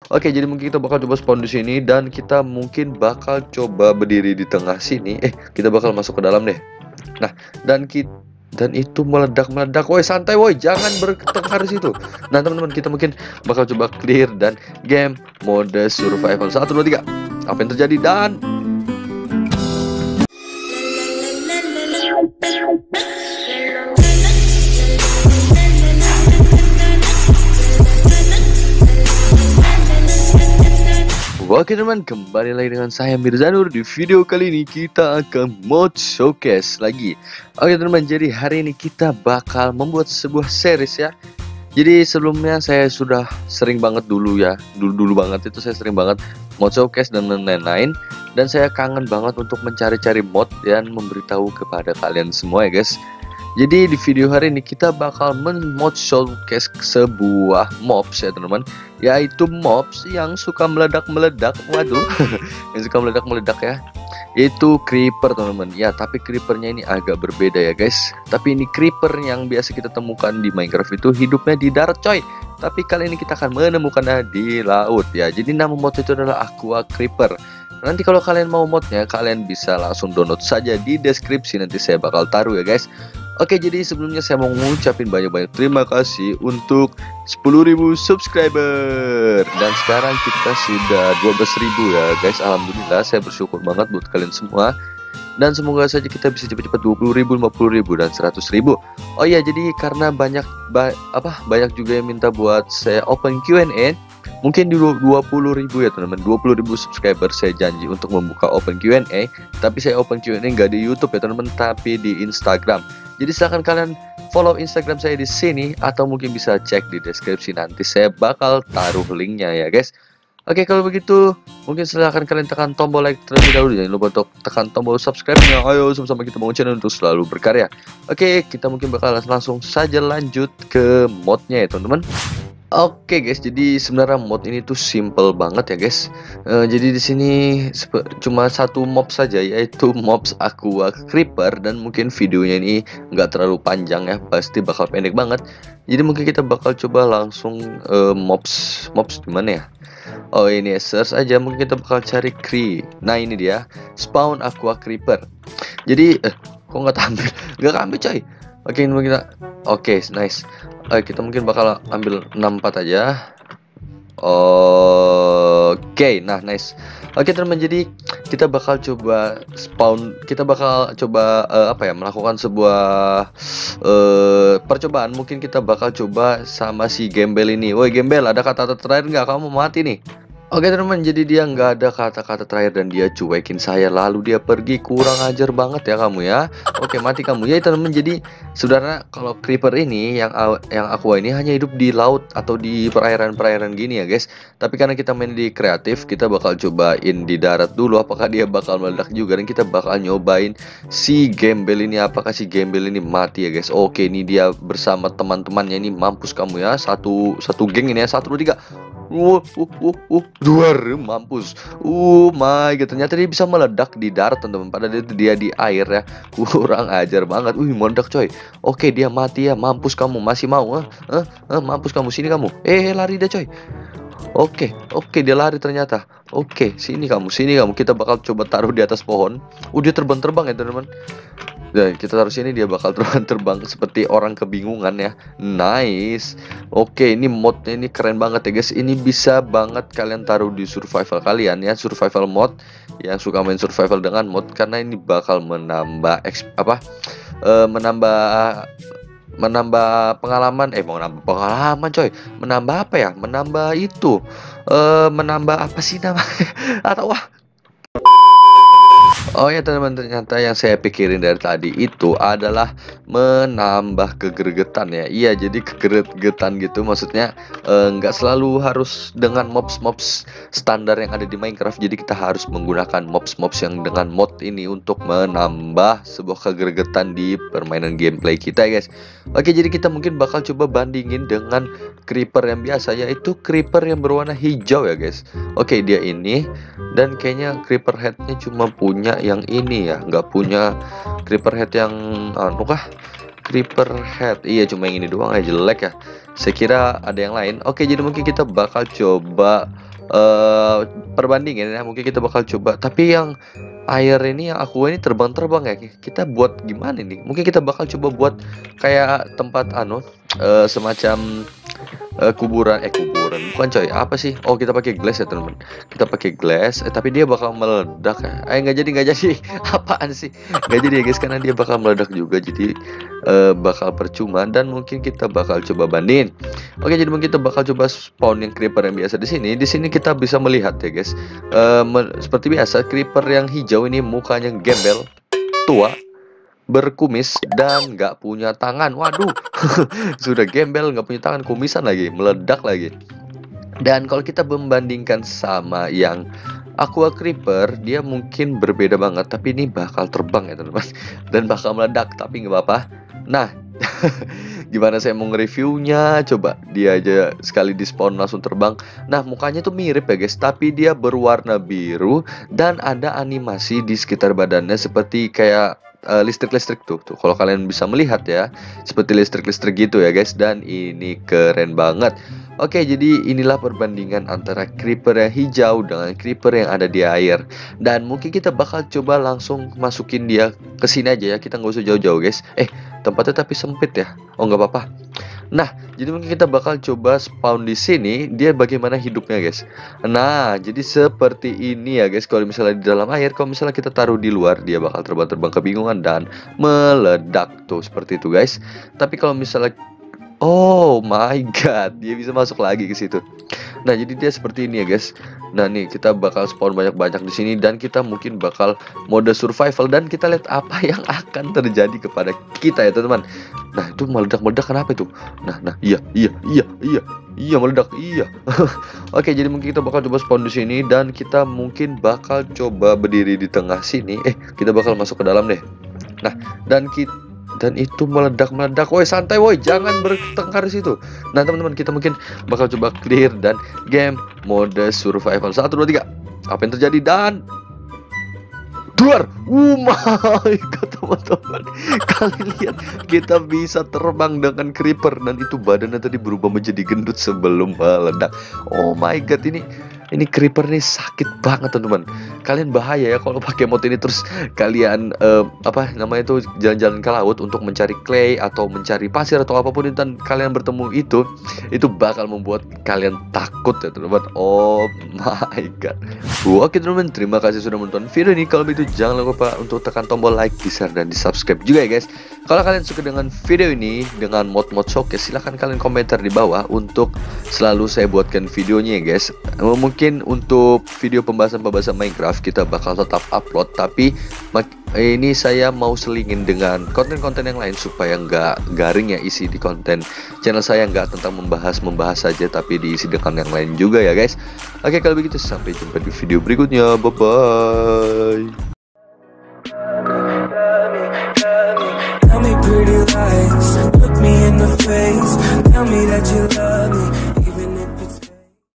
Oke, jadi mungkin kita bakal coba spawn di sini dan kita mungkin bakal coba berdiri di tengah sini. Kita bakal masuk ke dalam deh. Nah, dan itu meledak-meledak. Woi, santai woi, jangan bertengkar di situ. Nah, teman-teman, kita mungkin bakal coba clear dan game mode survival. 1 2 3. Apa yang terjadi dan Oke teman, kembali lagi dengan saya Mirzanur. Di video kali ini kita akan mod showcase lagi. Oke teman, jadi hari ini kita bakal membuat sebuah series ya. Jadi sebelumnya saya sudah sering banget dulu ya, dulu banget itu saya sering banget mod showcase dan lain-lain. Dan saya kangen banget untuk mencari-cari mod dan memberitahu kepada kalian semua ya guys. Jadi di video hari ini kita bakal mod showcase sebuah mobs ya teman-teman, yaitu mobs yang suka meledak-meledak. Waduh, yang suka meledak-meledak ya, yaitu creeper teman-teman. Ya, tapi creepernya ini agak berbeda ya guys. Tapi ini creeper yang biasa kita temukan di Minecraft itu hidupnya di darat coy. Tapi kali ini kita akan menemukannya di laut ya. Jadi nama mod itu adalah Aqua Creeper. Nanti kalau kalian mau modnya, kalian bisa langsung download saja di deskripsi, nanti saya bakal taruh ya guys. Oke, jadi sebelumnya saya mau ngucapin banyak-banyak terima kasih untuk 10.000 subscriber. Dan sekarang kita sudah 12.000 ya guys. Alhamdulillah, saya bersyukur banget buat kalian semua. Dan semoga saja kita bisa cepat-cepat 20.000, 50.000, dan 100.000. Oh iya, jadi karena banyak juga yang minta buat saya open Q&A. Mungkin di 20.000 ya teman-teman, 20.000 subscriber saya janji untuk membuka open Q&A. Tapi saya open Q&A nggak di YouTube ya teman-teman, tapi di Instagram. Jadi silahkan kalian follow Instagram saya di sini, atau mungkin bisa cek di deskripsi, nanti saya bakal taruh linknya ya guys. Oke, kalau begitu mungkin silahkan kalian tekan tombol like terlebih dahulu. Jangan lupa untuk tekan tombol subscribe-nya. Ayo sama-sama kita bangun channel untuk selalu berkarya. Oke, kita mungkin bakal langsung saja lanjut ke modnya ya teman-teman. Oke guys, jadi sebenarnya mod ini tuh simple banget ya guys. Jadi di sini cuma satu mob saja, yaitu mobs Aqua Creeper, dan mungkin videonya ini nggak terlalu panjang ya, pasti bakal pendek banget. Jadi mungkin kita bakal coba langsung mobs gimana ya? Oh ini search aja, mungkin kita bakal cari Nah ini dia, spawn Aqua Creeper. Jadi kok nggak tampil? Nggak tampil coy. Oke, oke, nice. Kita mungkin bakal ambil 64 aja. Oke, nah nice. Oke teman-teman, jadi kita bakal coba spawn, kita bakal coba melakukan sebuah percobaan. Mungkin kita bakal coba sama si Gembel ini. Woi Gembel, ada kata-kata terakhir nggak? Kamu mati nih. Oke teman-teman, jadi dia nggak ada kata-kata terakhir dan dia cuekin saya, lalu dia pergi. Kurang ajar banget ya kamu ya. Oke, mati kamu ya teman-teman. Jadi saudara, kalau creeper ini yang Aqua ini hanya hidup di laut atau di perairan gini ya guys. Tapi karena kita main di kreatif, kita bakal cobain di darat dulu apakah dia bakal meledak juga, dan kita bakal nyobain si Gembel ini, apakah si Gembel ini mati ya guys. Oke, ini dia bersama teman-temannya ini. Mampus kamu ya, satu geng ini ya. 1 2 3. Duar, mampus. My god, ternyata dia bisa meledak di darat teman-teman, padahal dia di air ya. Kurang ajar banget. Meledak coy. Oke, dia mati ya. Mampus kamu, masih mau mampus kamu, sini kamu. Lari deh coy. Oke, dia lari ternyata. Oke, sini kamu. Kita bakal coba taruh di atas pohon. Dia terbang-terbang ya teman-teman. Dan kita taruh sini, dia bakal terbang seperti orang kebingungan ya. Nice. Oke, ini modnya ini keren banget ya guys. Ini bisa banget kalian taruh di survival kalian ya, survival mod yang suka main survival dengan mod, karena ini bakal menambah menambah pengalaman. Coy. Menambah apa ya? Menambah itu. Menambah apa sih namanya? Atau Oh ya teman-teman, ternyata yang saya pikirin dari tadi itu adalah menambah kegergetan ya. Iya, jadi kegergetan gitu, maksudnya nggak selalu harus dengan mobs standar yang ada di Minecraft. Jadi kita harus menggunakan mobs yang dengan mod ini untuk menambah sebuah kegergetan di permainan gameplay kita ya guys. Oke, jadi kita mungkin bakal coba bandingin dengan creeper yang biasa, yaitu creeper yang berwarna hijau ya guys. Oke, dia ini, dan kayaknya creeper headnya cuma punya yang ini ya, nggak punya creeper head yang creeper head. Iya, cuma yang ini doang ya, jelek ya. Saya kira ada yang lain. Oke, jadi mungkin kita bakal coba perbandingan ya, mungkin kita bakal coba. Tapi yang air ini, yang aqua ini terbang-terbang ya, kita buat gimana nih? Mungkin kita bakal coba buat kayak tempat semacam kuburan bukan coy, apa sih? Oh, kita pakai glass ya teman-teman, kita pakai glass, tapi dia bakal meledak ya. Nggak jadi apaan sih, nggak jadi ya guys, karena dia bakal meledak juga, jadi bakal percuma. Dan mungkin kita bakal coba bandingin. Oke, jadi mungkin kita bakal coba spawn yang creeper yang biasa di sini kita bisa melihat ya guys, seperti biasa creeper yang hijau ini mukanya gembel, tua, berkumis, dan nggak punya tangan. Waduh, sudah gembel, nggak punya tangan, kumisan lagi, meledak lagi. Dan kalau kita membandingkan sama yang aqua creeper, dia mungkin berbeda banget, tapi ini bakal terbang ya teman-teman, dan bakal meledak, tapi nggak apa-apa. Nah, gimana saya mau nge-reviewnya? Coba dia aja sekali di spawn langsung terbang. Nah, mukanya tuh mirip ya guys, tapi dia berwarna biru dan ada animasi di sekitar badannya seperti kayak listrik-listrik tuh. Kalau kalian bisa melihat ya, seperti listrik-listrik gitu ya guys, dan ini keren banget. Oke, jadi inilah perbandingan antara creeper yang hijau dengan creeper yang ada di air. Dan mungkin kita bakal coba langsung masukin dia ke sini aja ya, kita nggak usah jauh-jauh guys. Tempatnya tapi sempit ya. Oh, nggak apa-apa. Nah, jadi mungkin kita bakal coba spawn di sini, dia bagaimana hidupnya guys. Nah, jadi seperti ini ya guys. Kalau misalnya di dalam air, kalau misalnya kita taruh di luar, dia bakal terbang-terbang kebingungan dan meledak tuh, seperti itu guys. Tapi kalau misalnya, oh my god, dia bisa masuk lagi ke situ. Nah, jadi dia seperti ini ya guys. Nah, nih kita bakal spawn banyak-banyak di sini, dan kita mungkin bakal mode survival, dan kita lihat apa yang akan terjadi kepada kita ya teman-teman. Nah, itu meledak-meledak kenapa itu? Nah, iya meledak, iya. Oke, jadi mungkin kita bakal coba spawn di sini, dan kita mungkin bakal coba berdiri di tengah sini. Kita bakal masuk ke dalam deh. Nah, dan itu meledak. Woi, santai woi, jangan bertengkar di situ. Nah, teman-teman, kita mungkin bakal coba clear dan game mode survival. 1 2 3. Apa yang terjadi? Dan keluar. Oh my god, teman-teman. Kalian lihat, kita bisa terbang dengan creeper, dan itu badannya tadi berubah menjadi gendut sebelum meledak. Oh my god, ini creeper nih sakit banget teman-teman. Kalian bahaya ya kalau pakai mod ini, terus kalian jalan-jalan ke laut untuk mencari clay atau mencari pasir atau apapun, dan kalian bertemu itu bakal membuat kalian takut ya teman-teman. Oh my god. Oke teman-teman, terima kasih sudah menonton video ini. Kalau begitu jangan lupa untuk tekan tombol like, di-share, dan di-subscribe juga ya guys. Kalau kalian suka dengan video ini, dengan mod-mod showcase, silahkan kalian komentar di bawah untuk selalu saya buatkan videonya ya guys. Mungkin untuk video pembahasan Minecraft kita bakal tetap upload, tapi ini saya mau selingin dengan konten-konten yang lain supaya nggak garing ya isi di konten channel saya, nggak tentang membahas saja, tapi diisi dengan yang lain juga ya guys. Oke, kalau begitu sampai jumpa di video berikutnya. Bye bye. Tell me pretty lies, look me in the face, tell me that you love me.